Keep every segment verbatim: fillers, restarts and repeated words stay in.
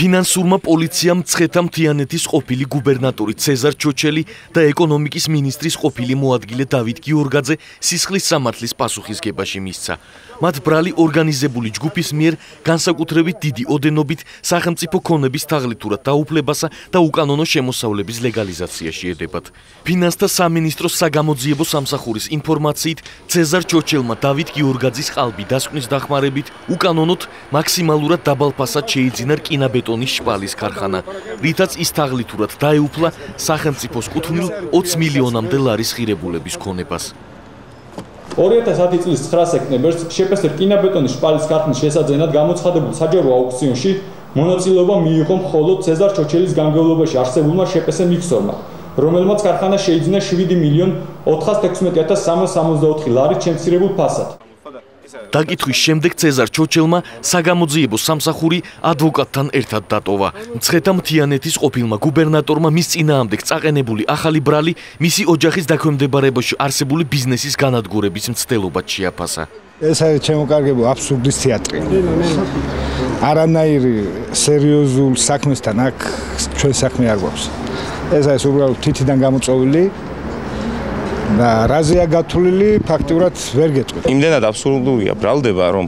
ფინანსურმა პოლიციამ მცხეთა-მთიანეთის ყოფილი გუბერნატორი ცეზარ ჩოჩელი და ეკონომიკის მინისტრის ყოფილი მოადგილე დავით გიორგაძე სისხლის სამართლის პასუხისგებაში მისცა. მათ ბრალი ორგანიზებული ჯგუფის მიერ განსაკუთრებით დიდი ოდენობით სახელმწიფო ქონების თაღლითურად დაუფლებასა და უკანონო შემოსავლების ლეგალიზაციაში ედებათ. ფინანსთა სამინისტროს საგამოძიებო სამსახურის ინფორმაციით ცეზარ ჩოჩელმა დავით გიორგაძის ყალბი დასკვნის დახმარებით უკანონოდ მაქსიმალურად დაბალ ფასად შეიძინა რკინა-ბეტონის შპალის ქარხანა, რითაც ის თაღლითურად დაეუფლა სახელმწიფოს კუთვნილ ოცი მილიონამდე ლარის ღირებულების ქონებას. ორი ათას ათი წლის ცხრა სექტემბერს შეპეს რკინა-ბეტონის შპალის ქარხნის შესაძენად გამოცხადებულ საჯარო აუქციონში მონაწილეობა მიიღო მხოლოდ ცეზარ ჩოჩელის განმავლობაში არსებულმა შეპესე მიქსორმა, რომელმაც ქარხანა შეიძინა შვიდი მილიონი ოთხას თექვსმეტი ათას სამას სამოცდაოთხი ლარით შემცირებულ ფასად. დაკითხვის შემდეგ ცეზარ ჩოჩელმა საგამოძიებო სამსახური ადვოკატთან ერთად დატოვა. მცხეთა-მთიანეთის ყოფილმა გუბერნატორმა მის წინააღმდეგ წაყენებული ახალი ბრალი მისი ოჯახის დაქვემდებარებაში არსებული ბიზნესის განადგურების მცდელობად შეაფასა. ეს არის შემოკარგებულ აბსურდის თეატრი. არანაირი სერიოზულ საქმესთან აქ ჩვენ საქმე არ გვაქვს. ეს არის უბრალოდ თითიდან გამოწვეული და რაზეა გათვლილი ფაქტიურად ვერ გეტყვით. იმდენად აბსურდულია ბრალდება, რომ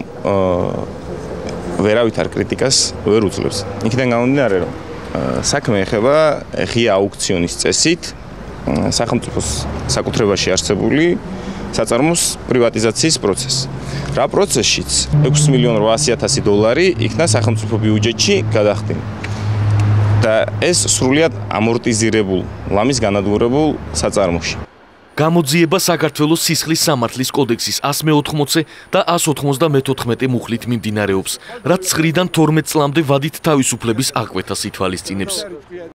ვერავითარ კრიტიკას ვერ უძლებს. იქიდან გამომდინარე, რომ საქმე ეხება ღია აუქციონის წესით სახელმწიფოს საკუთრებაში არსებული საწარმოს პრივატიზაციის პროცესი. რა პროცესშიც ექვსი მილიონი რვაასი ათასი დოლარი იქნა სახელმწიფო ბიუჯეტში გადახდილი. და ეს სრულიად ამორტიზირებულ, ლამის განადგურებულ საწარმოში. გამოძიება საქართველოს სისხლის სამართლის კოდექსის ას მეოთხმოცე და ას ოთხმოცდამეთოთხმეტე მუხლით მიმდინარეობს, რაც ცხრიდან თორმეტ წლამდე ვადით თავისუფლების აღკვეთას ითვალისწინებს.